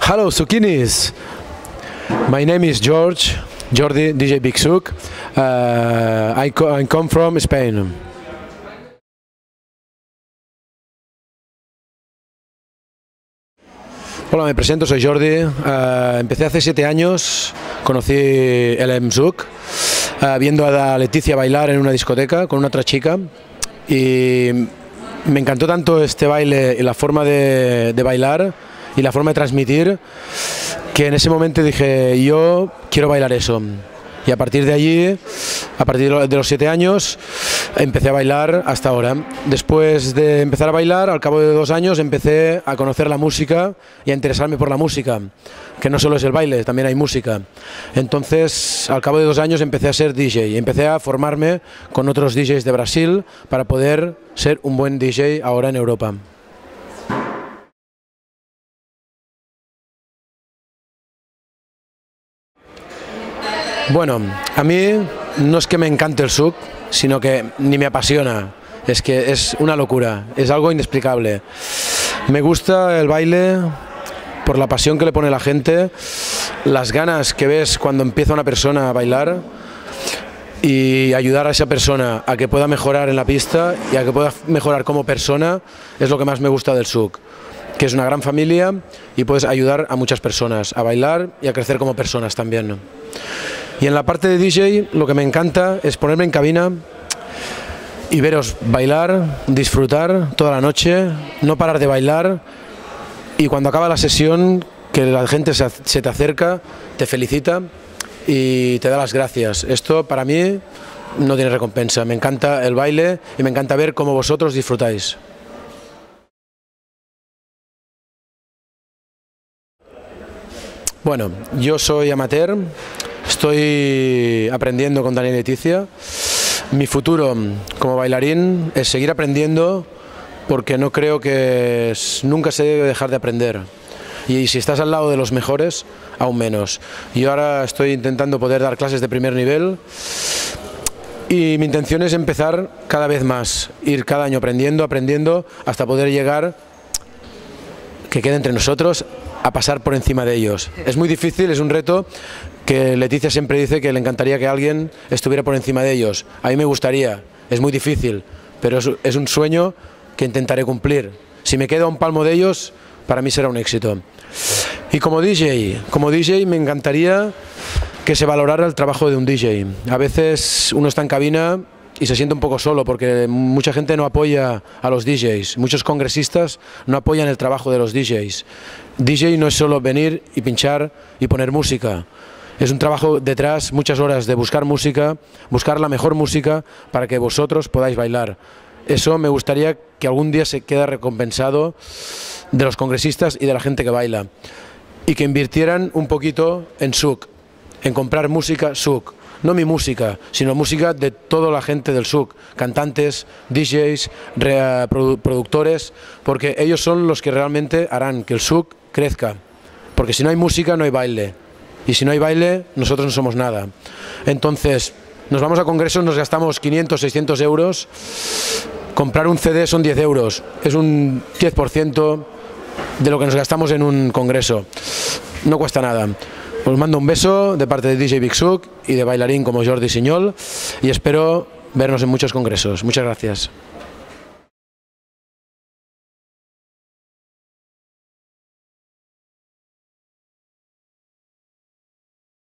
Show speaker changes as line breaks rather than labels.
Hello, Zucchinis. My name is Jordi, DJ Big Zouk. I come from Spain. Hola, me presento, soy Jordi. Empecé hace 7 años, conocí el Zouk, viendo a Leticia bailar en una discoteca con una otra chica, y me encantó tanto este baile y la forma de bailar y la forma de transmitir, que en ese momento dije, yo quiero bailar eso. Y a partir de allí, a partir de los 7 años, empecé a bailar hasta ahora. Después de empezar a bailar, al cabo de 2 años, empecé a conocer la música y a interesarme por la música, que no solo es el baile, también hay música. Entonces, al cabo de 2 años, empecé a ser DJ y empecé a formarme con otros DJs de Brasil para poder ser un buen DJ ahora en Europa. Bueno, a mí no es que me encante el Zouk, sino que ni me apasiona, es que es una locura, es algo inexplicable. Me gusta el baile por la pasión que le pone la gente, las ganas que ves cuando empieza una persona a bailar y ayudar a esa persona a que pueda mejorar en la pista y a que pueda mejorar como persona, es lo que más me gusta del Zouk, que es una gran familia y puedes ayudar a muchas personas a bailar y a crecer como personas también. Y en la parte de DJ lo que me encanta es ponerme en cabina y veros bailar, disfrutar toda la noche, no parar de bailar, y cuando acaba la sesión que la gente se te acerca, te felicita y te da las gracias. Esto para mí no tiene recompensa, me encanta el baile y me encanta ver cómo vosotros disfrutáis. Bueno, yo soy amateur, estoy aprendiendo con Dani y Leticia. Mi futuro como bailarín es seguir aprendiendo, porque no creo que nunca se debe dejar de aprender. Y si estás al lado de los mejores, aún menos. Yo ahora estoy intentando poder dar clases de primer nivel y mi intención es empezar cada vez más, ir cada año aprendiendo, hasta poder llegar, que quede entre nosotros, a pasar por encima de ellos. Es muy difícil, es un reto que Leticia siempre dice que le encantaría que alguien estuviera por encima de ellos. A mí me gustaría, es muy difícil, pero es un sueño que intentaré cumplir. Si me quedo a un palmo de ellos, para mí será un éxito. Y como DJ me encantaría que se valorara el trabajo de un DJ. A veces uno está en cabina y se siente un poco solo, porque mucha gente no apoya a los DJs, muchos congresistas no apoyan el trabajo de los DJs. DJ no es solo venir y pinchar y poner música, es un trabajo detrás, muchas horas de buscar música, buscar la mejor música para que vosotros podáis bailar. Eso me gustaría que algún día se quede recompensado de los congresistas y de la gente que baila, y que invirtieran un poquito en Zouk, en comprar música Zouk. No mi música, sino música de toda la gente del Zouk, cantantes, DJs, productores, porque ellos son los que realmente harán que el Zouk crezca. Porque si no hay música, no hay baile. Y si no hay baile, nosotros no somos nada. Entonces, nos vamos a congresos, nos gastamos 500, 600 euros. Comprar un CD son 10 euros. Es un 10% de lo que nos gastamos en un congreso. No cuesta nada. Os mando un beso de parte de DJ Big Zouk y de bailarín como Jordi Siñol, y espero vernos en muchos congresos. Muchas gracias.